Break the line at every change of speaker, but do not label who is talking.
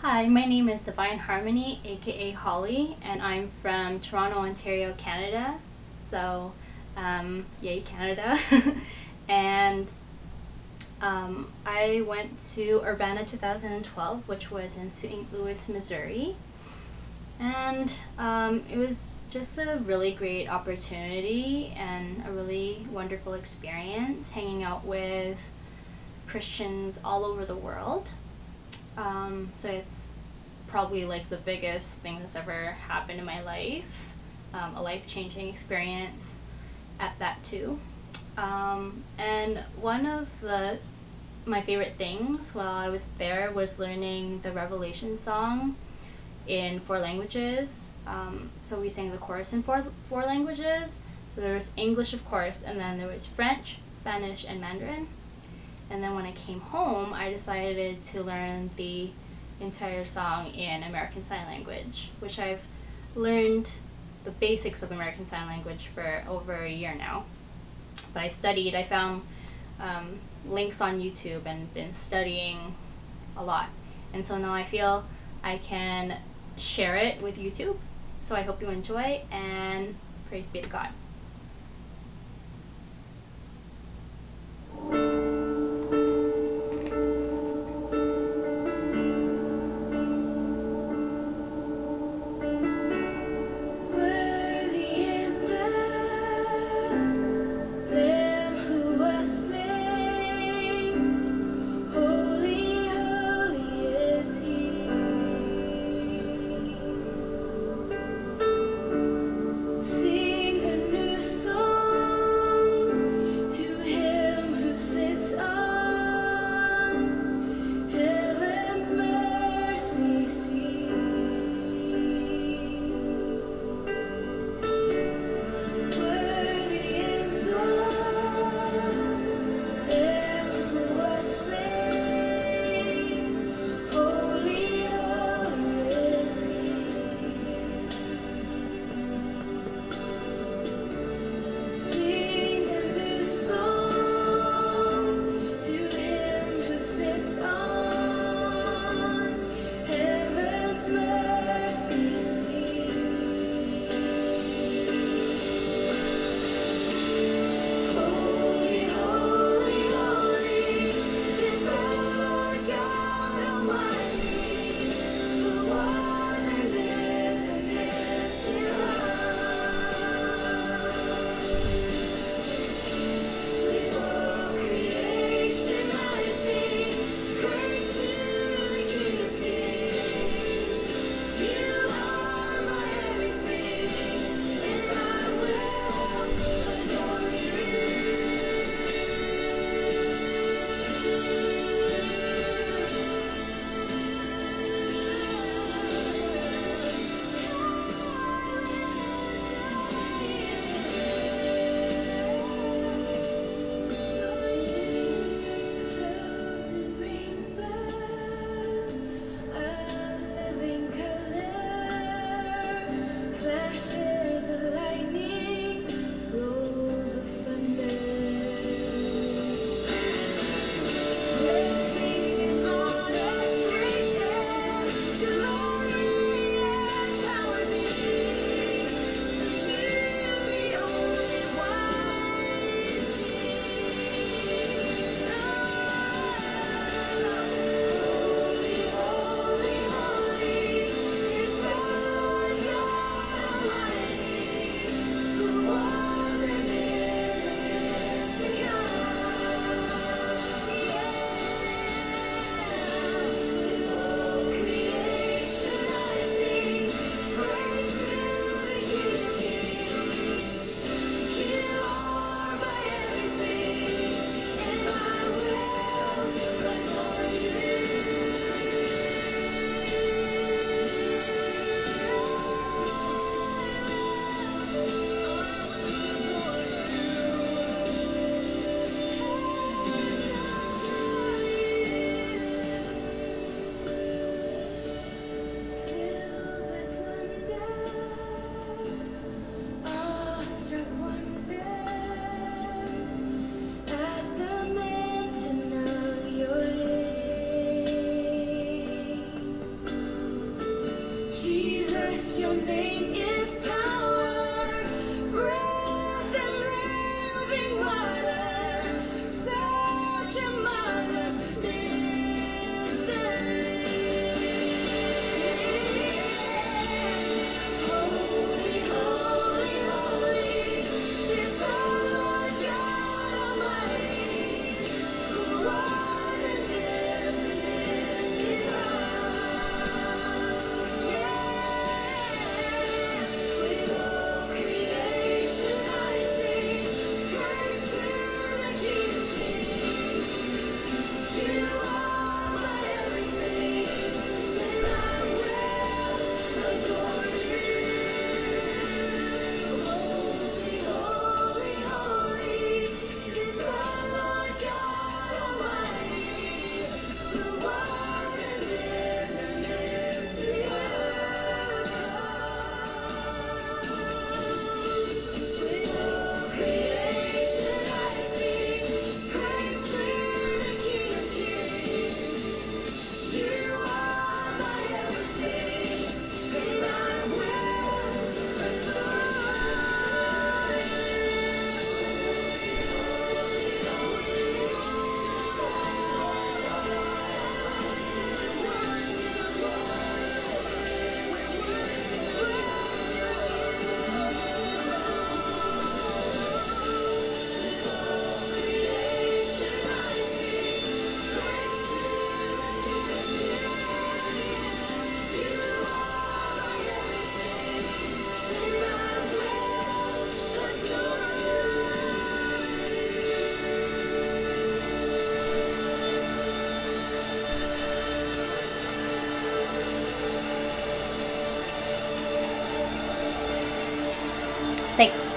Hi, my name is Divine Harmony, aka Holly, and I'm from Toronto, Ontario, Canada. So, yay, Canada. and I went to Urbana 2012, which was in St. Louis, Missouri. And it was just a really great opportunity and a really wonderful experience hanging out with Christians all over the world. So it's probably like the biggest thing that's ever happened in my life, a life-changing experience at that too. And one of my favorite things while I was there was learning the Revelation song in 4 languages. So we sang the chorus in four languages. So there was English, of course, and then there was French, Spanish, and Mandarin. And then when I came home, I decided to learn the entire song in American Sign Language, which I've learned the basics of American Sign Language for over a year now. But I found links on YouTube and been studying a lot. And so now I feel I can share it with YouTube. So I hope you enjoy, and praise be to God.
Sing a new Thanks.